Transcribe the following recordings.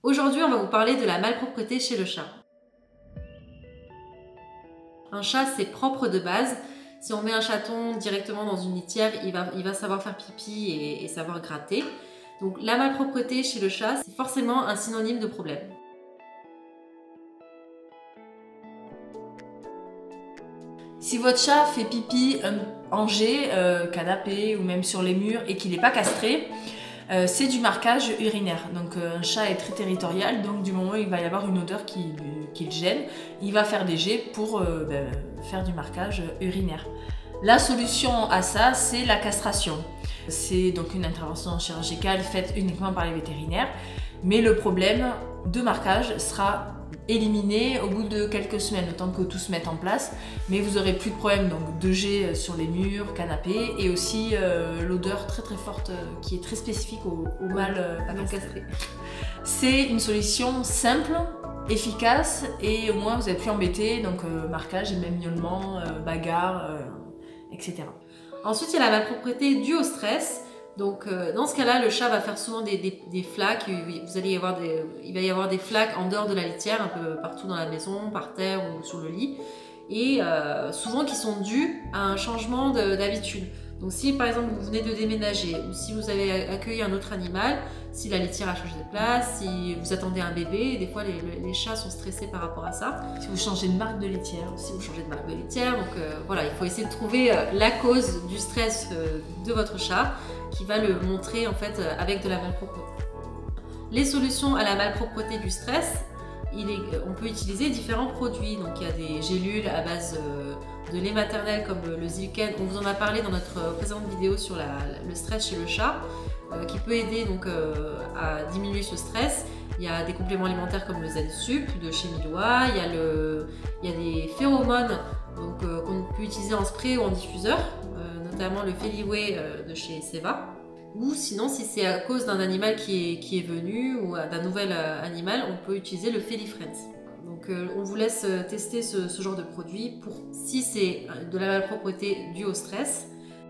Aujourd'hui, on va vous parler de la malpropreté chez le chat. Un chat, c'est propre de base. Si on met un chaton directement dans une litière, il va savoir faire pipi et savoir gratter. Donc la malpropreté chez le chat, c'est forcément un synonyme de problème. Si votre chat fait pipi en jet, canapé ou même sur les murs et qu'il n'est pas castré, c'est du marquage urinaire. Donc un chat est très territorial, donc du moment où il va y avoir une odeur qui le gêne, il va faire des jets pour faire du marquage urinaire. La solution à ça, c'est la castration. C'est donc une intervention chirurgicale faite uniquement par les vétérinaires, mais le problème de marquage sera éliminé au bout de quelques semaines, le temps que tout se mette en place, mais vous aurez plus de problème donc de jet sur les murs, canapés, et aussi l'odeur très très forte qui est très spécifique au mâle pas castré. C'est une solution simple, efficace, et au moins vous n'êtes plus embêté, donc marquage et même miaulement, bagarre, etc. Ensuite, il y a la malpropreté due au stress. Donc dans ce cas-là, le chat va faire souvent des flaques. Il va y avoir des flaques en dehors de la litière, un peu partout dans la maison, par terre ou sur le lit. Et souvent qui sont dues à un changement d'habitude. Donc si par exemple vous venez de déménager ou si vous avez accueilli un autre animal, si la litière a changé de place, si vous attendez un bébé, des fois les chats sont stressés par rapport à ça. Si vous changez de marque de litière. Si vous changez de marque de litière, donc voilà, il faut essayer de trouver la cause du stress de votre chat qui va le montrer en fait avec de la malpropreté. Les solutions à la malpropreté du stress, on peut utiliser différents produits. Donc il y a des gélules à base de lait maternel comme le Zilken. On vous en a parlé dans notre précédente vidéo sur le stress chez le chat, qui peut aider donc à diminuer ce stress. Il y a des compléments alimentaires comme le Zensup de chez Milwa. Il y a des phéromones qu'on peut utiliser en spray ou en diffuseur, notamment le Feliway de chez Seva. Ou sinon, si c'est à cause d'un animal qui est venu ou d'un nouvel animal, on peut utiliser le Felifriends. Donc on vous laisse tester ce genre de produit pour si c'est de la malpropreté due au stress.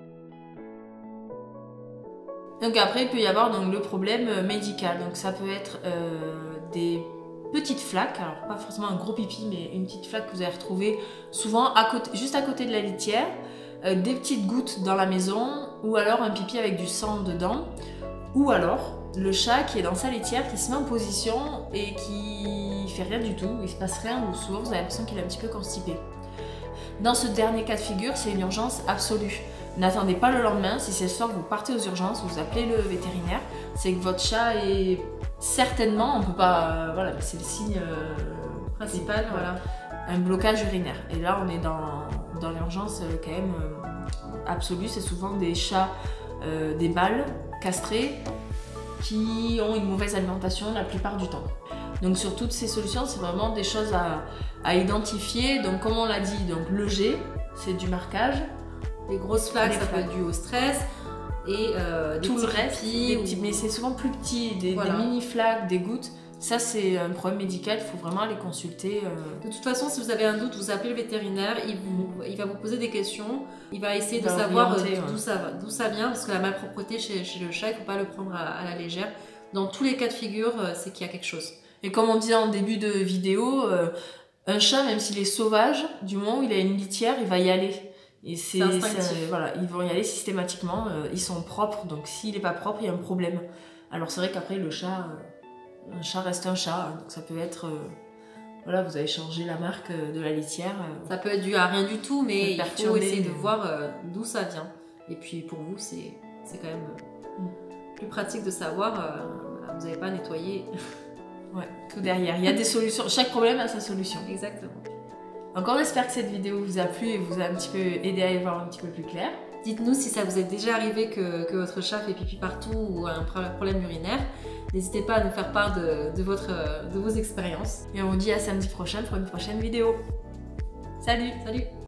Donc après, il peut y avoir donc, le problème médical. Donc ça peut être des petites flaques, alors pas forcément un gros pipi, mais une petite flaque que vous allez retrouver souvent juste à côté de la litière. Des petites gouttes dans la maison, ou alors un pipi avec du sang dedans, ou alors le chat qui est dans sa litière, qui se met en position et qui fait rien du tout, il se passe rien, ou souvent vous avez l'impression qu'il est un petit peu constipé. Dans ce dernier cas de figure, c'est une urgence absolue. N'attendez pas le lendemain, si c'est le soir, vous partez aux urgences, vous appelez le vétérinaire, c'est que votre chat est certainement, on peut pas, voilà, c'est le signe principal, voilà, un blocage urinaire. Et là, on est dans l'urgence quand même absolue. C'est souvent des chats, des mâles castrés qui ont une mauvaise alimentation la plupart du temps. Donc sur toutes ces solutions, c'est vraiment des choses à identifier. Donc comme on l'a dit, donc le jet, c'est du marquage. Les grosses flaques, ça peut être dû au stress. Et tout le reste, mais c'est souvent plus petit, des mini flaques, des gouttes. Ça, c'est un problème médical, il faut vraiment aller consulter. De toute façon, si vous avez un doute, vous appelez le vétérinaire, il va vous poser des questions, il va essayer de savoir d'où ça vient, parce que la malpropreté chez le chat, il ne faut pas le prendre à la légère. Dans tous les cas de figure, c'est qu'il y a quelque chose. Et comme on disait en début de vidéo, un chat, même s'il est sauvage, du moment où il a une litière, il va y aller. Et c'est instinctif. Voilà, ils vont y aller systématiquement, ils sont propres, donc s'il n'est pas propre, il y a un problème. Alors c'est vrai qu'après, le chat... Un chat reste un chat, donc ça peut être, voilà, vous avez changé la marque de la litière. Ça peut être dû à rien du tout, mais il faut essayer de voir d'où ça vient. Et puis pour vous, c'est quand même plus pratique de savoir, vous n'avez pas nettoyé. Ouais, tout derrière, il y a des solutions, chaque problème a sa solution. Exactement. Donc on espère que cette vidéo vous a plu et vous a un petit peu aidé à y voir un petit peu plus clair. Dites-nous si ça vous est déjà arrivé que votre chat fait pipi partout ou un problème urinaire. N'hésitez pas à nous faire part de vos expériences. Et on vous dit à samedi prochain pour une prochaine vidéo. Salut! Salut!